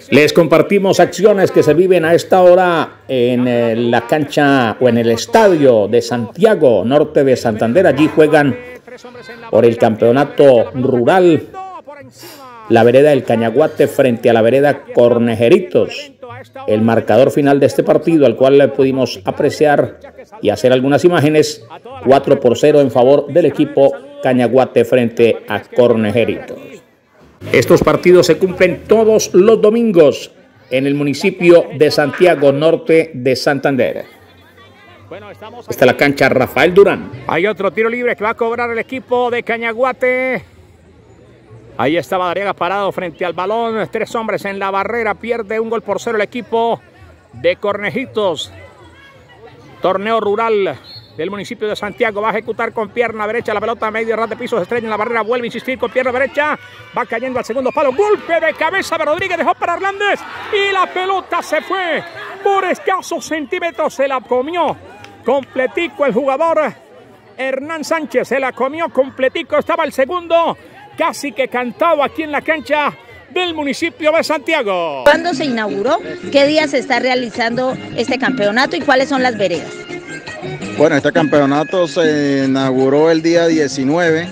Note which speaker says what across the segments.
Speaker 1: Les compartimos acciones que se viven a esta hora en la cancha o en el estadio de Santiago, norte de Santander. Allí juegan por el campeonato rural la vereda del Cañaguate frente a la vereda Cornejeritos. El marcador final de este partido, al cual le pudimos apreciar y hacer algunas imágenes, 4-0 en favor del equipo Cañaguate frente a Cornejeritos. Estos partidos se cumplen todos los domingos en el municipio de Santiago, norte de Santander. Esta es la cancha Rafael Durán.
Speaker 2: Hay otro tiro libre que va a cobrar el equipo de Cañaguate. Ahí estaba Dariaga parado frente al balón. 3 hombres en la barrera. Pierde 1-0 el equipo de Cornejitos. Torneo rural del municipio de Santiago. Va a ejecutar con pierna derecha la pelota a medio ras de piso. Se estrella en la barrera. Vuelve a insistir con pierna derecha. Va cayendo al segundo palo. Golpe de cabeza de Rodríguez. Dejó para Hernández. Y la pelota se fue. Por escasos centímetros se la comió completico el jugador Hernán Sánchez. Se la comió completico. Estaba el segundo. Casi que cantado aquí en la cancha del municipio de Santiago.
Speaker 3: ¿Cuándo se inauguró? ¿Qué día se está realizando este campeonato y cuáles son las veredas?
Speaker 4: Bueno, este campeonato se inauguró el día 19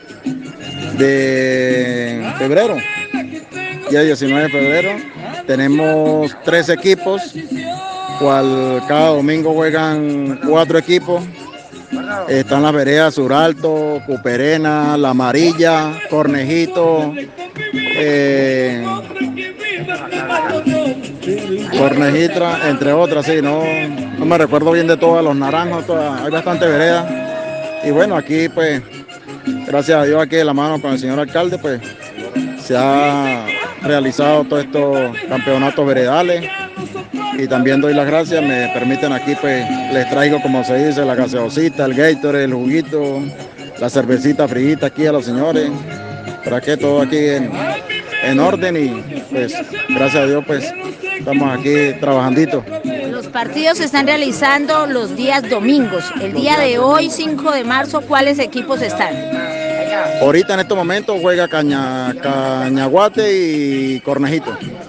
Speaker 4: de febrero. Día 19 de febrero. Tenemos 3 equipos, cual cada domingo juegan 4 equipos. Están las veredas Suralto, Cuperena, La Amarilla, Cornejito, Cornejitra, entre otras, sí, no me recuerdo bien de todas, los naranjos, hay bastante veredas. Y bueno, aquí pues, gracias a Dios, aquí de la mano con el señor alcalde, pues se ha realizado todos estos campeonatos veredales. Y también doy las gracias, me permiten aquí, pues les traigo, como se dice, la gaseosita, el Gatorade, el juguito, la cervecita frita aquí a los señores, para que todo aquí en orden y pues gracias a Dios pues estamos aquí trabajandito.
Speaker 3: Los partidos se están realizando los días domingos. El día de hoy, 5 de marzo, ¿cuáles equipos están?
Speaker 4: Ahorita en estos momentos juega Cañaguate y Cornejito.